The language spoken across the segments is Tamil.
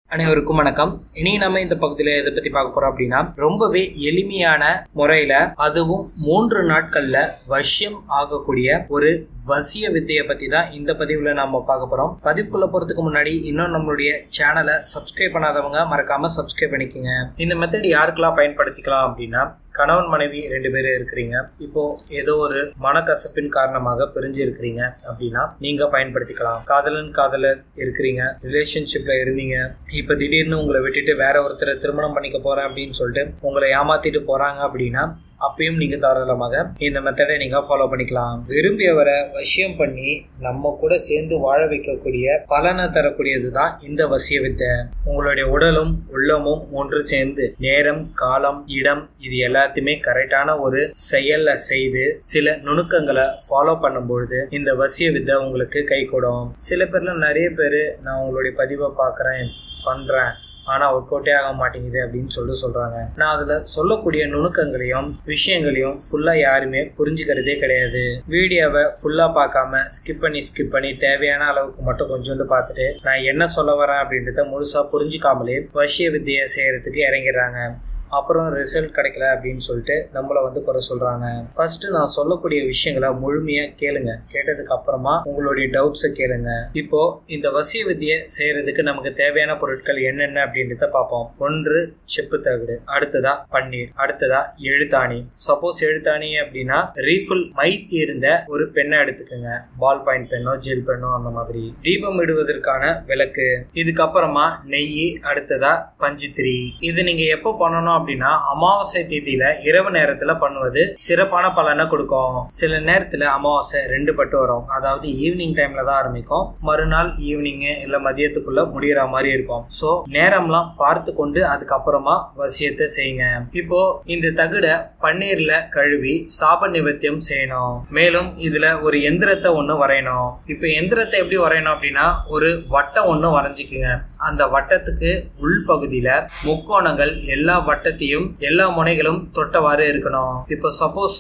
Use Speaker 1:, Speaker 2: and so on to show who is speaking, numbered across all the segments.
Speaker 1: அனைவருக்கும் வணக்கம். இனி நம்ம இந்த பகுதியில எதை பத்தி பார்க்க போறோம் அப்படின்னா, ரொம்பவே எளிமையான முறையில அதுவும் 3 நாட்கள்ல வசியம் ஆகக்கூடிய ஒரு வசிய வித்தையை பத்தி தான் இந்த பதிவுல நாம பார்க்க போறோம். பதிவுக்குள்ள போறதுக்கு முன்னாடி இன்னும் நம்மளுடைய சேனலை சப்ஸ்கிரைப் பண்ணாதவங்க மறக்காம சப்ஸ்கிரைப் பண்ணிக்கோங்க. இந்த மெத்தட் யாருக்கெல்லாம் பயன்படுத்திக்கலாம் அப்படின்னா, கணவன் மனைவி 2 பேரும் இருக்கிறீங்க, இப்போ ஏதோ ஒரு மனக்கசப்பின் காரணமாக பிரிஞ்சு இருக்கிறீங்க அப்படின்னா நீங்க பயன்படுத்திக்கலாம். காதலர் இருக்கிறீங்க, ரிலேஷன்ஷிப்ல இருந்தீங்க, இப்ப திடீர்னு உங்களை விட்டுட்டு வேற ஒருத்தரை திருமணம் பண்ணிக்க போறேன் அப்படின்னு சொல்லிட்டு உங்களை ஏமாத்திட்டு போறாங்க அப்படின்னா அப்பயும் நீங்க தாராளமாக இந்த மெத்தடை நீங்க ஃபாலோ பண்ணிக்கலாம். விரும்பியவரை வசியம் பண்ணி நம்ம கூட சேர்ந்து வாழ வைக்கக்கூடிய பலனை தரக்கூடியதுதான் இந்த வசிய வித்தை. உங்களுடைய உடலும் உள்ளமும் ஒன்று சேர்ந்து நேரம், காலம், இடம் இது எல்லாத்தையுமே கரெக்டான ஒரு செயல்ல செய்து சில நுணுக்கங்களை ஃபாலோ பண்ணும்பொழுது இந்த வசிய வித்தை உங்களுக்கு கை கூடும். சில பேர்ல நிறைய பேரு நான் உங்களுடைய பதிவை பார்க்கறேன் பண்றேன் ஆனா ஒர்க் அவுட்டே ஆக மாட்டேங்குது அப்படின்னு சொல்றாங்க. நான் அதுல சொல்லக்கூடிய நுணுக்கங்களையும் விஷயங்களையும் ஃபுல்லா யாருமே புரிஞ்சுக்கிறதே கிடையாது. வீடியோவை ஃபுல்லா பார்க்காம ஸ்கிப் பண்ணி தேவையான அளவுக்கு மட்டும் கொஞ்சோண்டு பார்த்துட்டு நான் என்ன சொல்ல வரேன் அப்படின்றத முழுசா புரிஞ்சுக்காமலே வசிய வித்தையை செய்யறதுக்கு இறங்கிடுறாங்க. அப்புறம் ரிசல்ட் கிடைக்கல அப்படின்னு சொல்லிட்டு நம்மள குறை சொல்றாங்க. ஃபர்ஸ்ட் நான் சொல்லக்கூடிய விஷயங்களை முழுமையா கேளுங்க. கேட்டதுக்கு அப்புறமா உங்களுடைய டவுட்ஸை கேளுங்க. இப்போ இந்த வசிய வித்தியை செய்யறதுக்கு நமக்கு தேவையான பொருட்கள் என்னென்ன அப்படின்றத பார்ப்போம். 1 செப்பு தகடு, அடுத்ததா பன்னீர், அடுத்ததா எழுத்தாணி. சப்போஸ் எழுத்தாணி அப்படின்னா ரீஃபில் மை தீர்ந்த ஒரு பெண்ணை எடுத்துக்கோங்க. பால் பாயிண்ட் பெண்ணோ ஜெல் பெண்ணோ அந்த மாதிரி. தீபம் இடுவதற்கான விளக்கு, இதுக்கப்புறமா நெய், அடுத்ததா பஞ்சுத்திரி. இது நீங்க எப்போ பண்ணணும் அப்படின்னா அமாவாசை தேதியில இரவு நேரத்துல பண்ணுவது சிறப்பான பலனை கொடுக்கும். சில நேரத்துல அமாவாசை 2 பட்டு வரும், அதாவது ஈவினிங் டைம்ல தான் ஆரம்பிக்கும், மறுநாள் ஈவினிங் இல்ல மதியத்துக்குள்ள முடியற மாதிரி இருக்கும். சோ நேரம்லாம் பார்த்து கொண்டு அதுக்கப்புறமா வசியத்தை செய்யுங்க. இப்போ இந்த தகுட பன்னீர்ல கழுவி சாப நிவர்த்தியம் செய்யணும். மேலும் இதுல ஒரு எந்திரத்தை ஒண்ணு வரையணும். இப்ப எந்திரத்தை எப்படி வரையணும் அப்படின்னா, ஒரு வட்டம் ஒண்ணு வரைஞ்சிக்குங்க. அந்த வட்டத்துக்கு உள்பகுதியில முக்கோணங்கள் எல்லா வட்டத்தையும் எல்லா முனைகளும் தொட்டவாறு இருக்கணும். இப்ப சப்போஸ்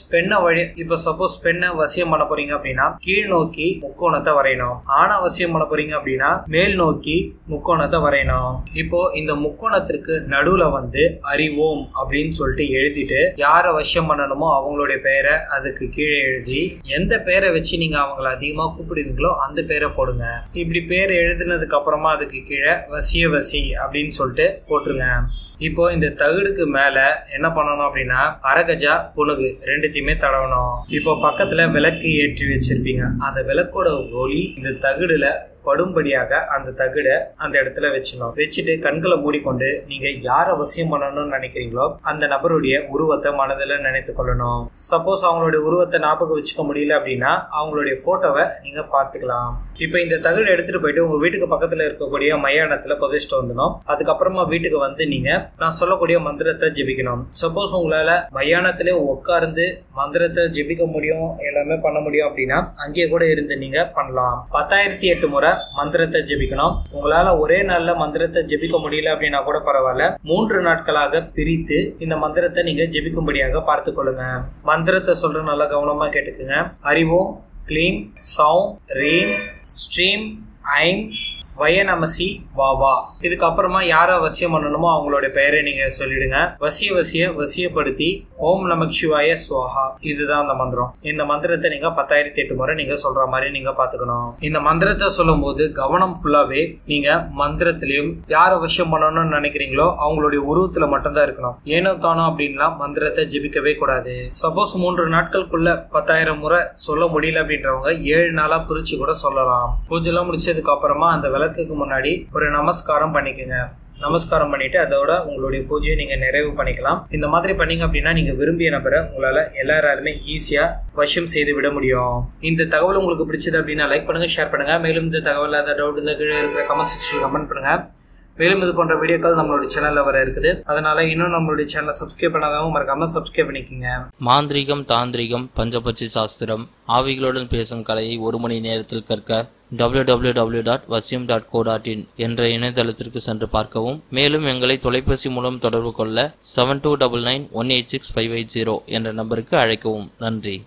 Speaker 1: பெண்ணை வசியம் பண்ண போறீங்க அப்படின்னா கீழ் நோக்கி முக்கோணத்தை வரையணும். ஆனா வசியம் பண்ண போறீங்க அப்படின்னா மேல் நோக்கி முக்கோணத்தை வரையணும். இப்போ இந்த முக்கோணத்திற்கு நடுவுல அறிவோம் அப்படின்னு சொல்லிட்டு எழுதிட்டு யார வசியம் பண்ணணுமோ அவங்களுடைய பெயரை அதுக்கு கீழே எழுதி எந்த பெயரை வச்சு நீங்க அவங்களை அதிகமா கூப்பிடுவீங்களோ அந்த பெயரை போடுங்க. இப்படி பேர் எழுதினதுக்கு அப்புறமா அதுக்கு கீழே வசி அப்படின்னு சொல்லிட்டு போட்டுருங்க. இப்போ இந்த தகுடுக்கு மேல என்ன பண்ணணும் அப்படின்னா அரகஜா புனுகு 2த்தையுமே தடவணும். இப்போ பக்கத்துல விளக்கு ஏற்றி வச்சிருப்பீங்க. அந்த விளக்கோட ஒளி இந்த தகுடுல படும்படியாக அந்த தகுட அந்த இடத்துல வச்சுட்டு கண்களை மூடிக்கொண்டு நீங்க யார வசியம் பண்ணணும்னு நினைக்கிறீங்களோ அந்த நபருடைய உருவத்தை மனதில் நினைத்து கொள்ளணும். சப்போஸ் அவங்களுடைய உருவத்தை ஞாபகம் வச்சுக்க முடியல அப்படின்னா அவங்களுடைய போட்டோவை நீங்க பார்த்துக்கலாம். இப்ப இந்த தகுடு எடுத்துட்டு போயிட்டு உங்க வீட்டுக்கு பக்கத்துல இருக்கக்கூடிய மயானத்துல புதைச்சிட்டு வந்துடும். அதுக்கப்புறமா வீட்டுக்கு நீங்க நான் சொல்லக்கூடிய மந்திரத்தை ஜெபிக்கணும். சப்போஸ் உங்களால மயானத்திலே உட்கார்ந்து மந்திரத்தை ஜெபிக்க முடியும், எல்லாமே பண்ண முடியும் அப்படின்னா அங்கேயே கூட இருந்து நீங்க பண்ணலாம். 10,008 முறை மந்திரத்தை ஜெபிக்கணும். உங்களால ஒரே நாள்ல மந்திரத்தை ஜெபிக்க முடியல அப்படின்னா கூட பரவாயில்ல, 3 நாட்களாக பிரித்து இந்த மந்திரத்தை நீங்க ஜெபிக்கும்படியாக பார்த்து கொள்ளுங்க. மந்திரத்தை சொல்ற நல்லா கவனமா கேட்டுக்குங்க. அறிவோம் க்ளீம் சௌம் ரீம் ஸ்ட்ரீம் ஐம் வயநமசி வாவா. இதுக்கப்புறமா யார வசியம் பண்ணணுமோ அவங்களுடைய பெயரை நீங்க சொல்லிடுங்க. வசியப்படுத்தி ஓம் நமக் சிவாய ஸ்வாஹா. இதுதான் அந்த மந்திரம். இந்த மந்திரத்தை நீங்க 10,008 முறை நீங்க சொல்ற மாதிரி நீங்க பாத்துக்கணும். இந்த மந்திரத்தை சொல்லும் போது கவனம் ஃபுல்லாவே நீங்க மந்திரத்திலையும் யார வசியம் பண்ணணும்னு நினைக்கிறீங்களோ அவங்களுடைய உருவத்துல மட்டும்தான் இருக்கணும். ஏனோ தானோ அப்படின்னா மந்திரத்தை ஜெபிக்கவே கூடாது. சப்போஸ் 3 நாட்களுக்குள்ள 10,000 முறை சொல்ல முடியல அப்படின்றவங்க 7 நாளா பிரிச்சு கூட சொல்லலாம். பூஜை எல்லாம் முடிச்சதுக்கு அப்புறமா அந்த விளக்குக்கு முன்னாடி ஒரு நமஸ்காரம் பண்ணிக்கோங்க. நமஸ்காரம் பண்ணிட்டு அதோட உங்களுடைய பூஜையை நீங்க நிறைவு பண்ணிக்கலாம். இந்த மாதிரி பண்ணீங்க அப்படின்னா நீங்க விரும்பிய நபரை உங்களால எல்லாராலுமே ஈஸியா வசியம் செய்து விட முடியும். இந்த தகவல் உங்களுக்கு பிடிச்சது அப்படின்னா லைக் பண்ணுங்க, ஷேர் பண்ணுங்க. மேலும் இந்த தகவல் ஏதாவது டவுட் இந்த கீழே இருக்கிற கமெண்ட் செக்ஷன்ல கமெண்ட் பண்ணுங்க. மேலும் இது போன்ற வீடியோக்கள் நம்மளுடைய சேனல்ல வர இருக்குது. அதனால இன்னும் நம்மளுடைய சேனலை சப்ஸ்கிரைப் பண்ணாதவங்க மறக்காம சப்ஸ்கிரைப் பண்ணிக்கோங்க.
Speaker 2: மாந்திரிகம், தாந்திரிகம், பஞ்சபட்சி சாஸ்திரம், ஆவிகளுடன் பேசும் கலையை 1 மணி நேரத்தில் கற்க www.vasiyam.co.in என்ற இணையதளத்திற்கு சென்று பார்க்கவும். மேலும் எங்களை தொலைபேசி மூலம் தொடர்பு கொள்ள 7299186580 என்ற நம்பருக்கு அழைக்கவும். நன்றி.